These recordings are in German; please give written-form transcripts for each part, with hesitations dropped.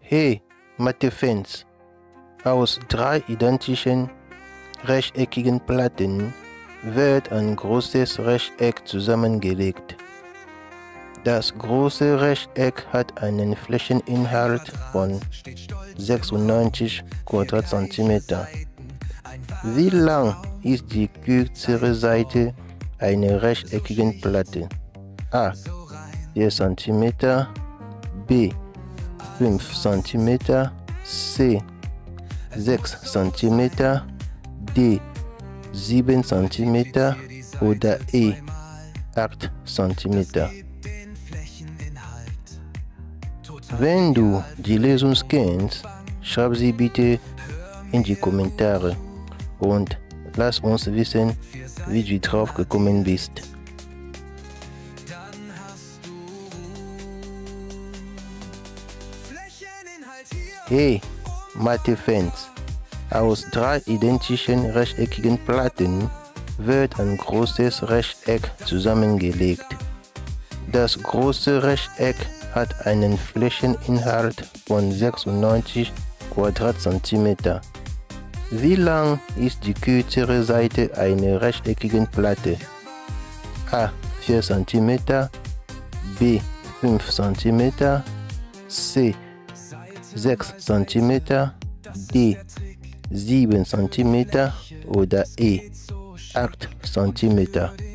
Hey, Mathe-Fans! Aus 3 identischen rechteckigen Platten wird ein großes Rechteck zusammengelegt. Das große Rechteck hat einen Flächeninhalt von 96 Quadratzentimeter. Wie lang ist die kürzere Seite einer rechteckigen Platte? A. 4 cm, B. 5 cm, C. 6 cm, D. 7 cm oder E. 8 cm. Wenn du die Lösung kennst, schreib sie bitte in die Kommentare und lass uns wissen, wie du drauf gekommen bist. Hey, Mathe-Fans! Aus 3 identischen rechteckigen Platten wird ein großes Rechteck zusammengelegt. Das große Rechteck hat einen Flächeninhalt von 96 Quadratzentimeter. Wie lang ist die kürzere Seite einer rechteckigen Platte? A. 4 cm, B. 5 cm, C. 6 cm, D. 7 cm oder E. 8 cm.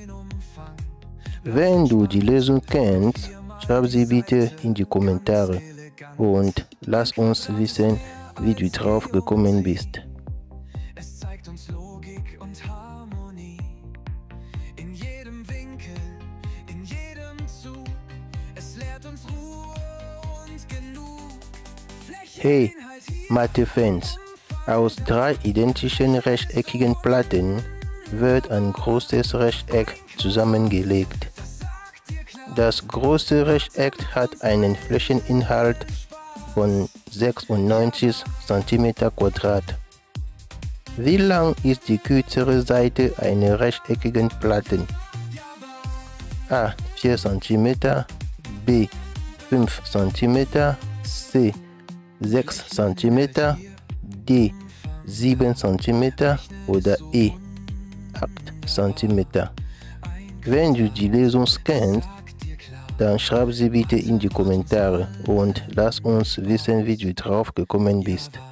Wenn du die Lösung kennst, schreib sie bitte in die Kommentare und lass uns wissen, wie du drauf gekommen bist. Es zeigt uns Logik und Harmonie. In jedem Winkel, in jedem Zug. Es lehrt uns Ruhe und genug. Hey, Mathe-Fans! Aus 3 identischen rechteckigen Platten wird ein großes Rechteck zusammengelegt. Das große Rechteck hat einen Flächeninhalt von 96 cm². Wie lang ist die kürzere Seite einer rechteckigen Platte? A. 4 cm, B. 5 cm, C. 6 cm, D. 7 cm oder E. 8 cm. Wenn du die Lösung kennst, dann schreib sie bitte in die Kommentare und lass uns wissen, wie du drauf gekommen bist.